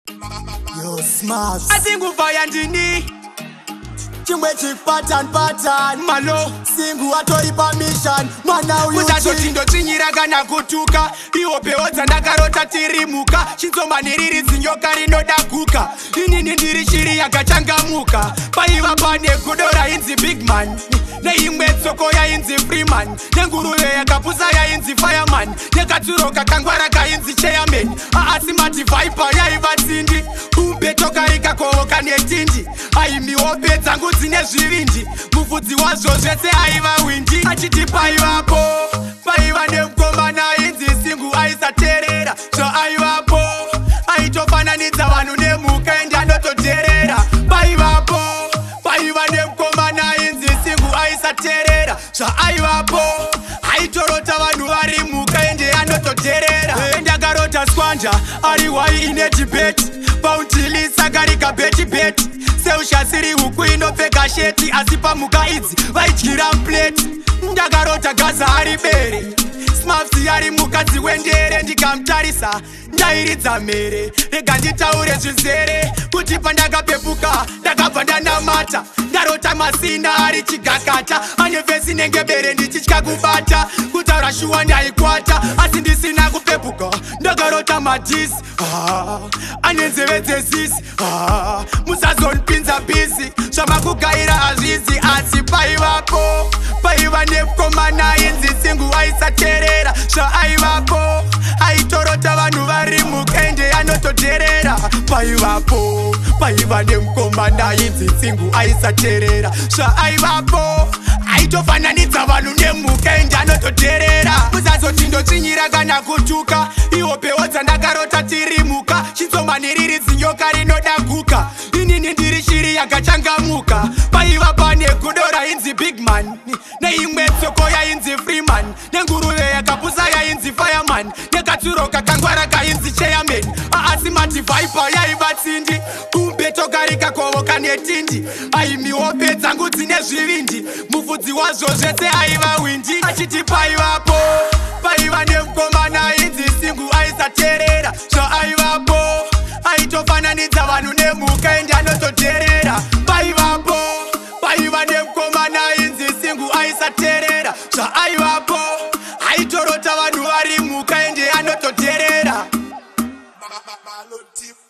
Yo, smash. Asingu vaya ndini Chimwe chick pattern Malo Singu atoi permission Mwana uyu Kuzazo tindo chinyiraga na kutuka Iwo peoza ndakarota tirimuka Shinsoma niriri zinyoka rinodaguka Inini ndiri shiri yakachangamuka Paivapo nekudora inzi big man Neimwe tsoko ya inzi freeman Nenguruve yakapusa ya inzi fireman Nekatsuroka kangwara ka inzi chairman Asimati viper ya ivatsindi Umbeto karika kohoka netindi Aimiwope dzangu dzine zvivindi Mufudzi wazvo zvese aiva windi Achiti Paivapo Paiva nemukomana inzi singu aisaterera Zvaaivapo aitofananidza vanhu nemhuka ende anototerera Paivapo Paiva nemukomana inzi singu aisaterera Zvaaivapo aitorota vanhu vari mhuka ende anototerera Endakarota skwanja ari wai ine debate Pauntilisa karika beti Seushasiri huku inopfeka sheti Asi pamhuka idzi vaidyira plate Ndakarota gaza ari bere Smafsi ari mukadzi wendere Ndikamutarisa ndairidza mere Rega nditaure zvizere Kuti pandakapepuka ndakabva ndanamata Ndarota masina ari chigakata Ane vhesi nenge bere ndichitya kubata Kutaura shuwa ndaikwata Asi ndisina kupepuka Ndakarota madhisi Ane nzeve dzezisi Musazonipinza bhizi Zvamakugaira hazvizi Asi Paivapo Paiva nemukomana inzi singu aisaterera Zvaaivapo aitorota vanhu vari mhuka ende anototerera Paivapo Paiva nemukomana inzi singu aisaterera Zvaaivapo aitofananidza vanhu nemhuka ende anototerera Musazoti ndochinyira kana kutuka Iwo peodza ndakarota tirimuka Shinsoma niriri zinyoka rinodaguka Inini ndiri shiri yakachangamuka Paivapo nekudora inzi big man Neimwe tsoko ya inzi freeman Nenguruve yakapusa ya inzi fireman Nekatsuroka kangwara ka inzi chairman Asimati viper ya ivatsindi Umbeto karika kohoka netindi Aimiwope dzangu dzine zvivindi Mufudzi wazvo zvese aiva windi Achiti Paivapo Paiva nemukomana inzi singu aisaterera Zvaaivapo aitofananidza vanhu nemhuka ende anototerera Paivapo Paiva nemukomana inzi singu aisaterera Zvaaivapo aitorota vanhu vari mhuka ende anototerera Malon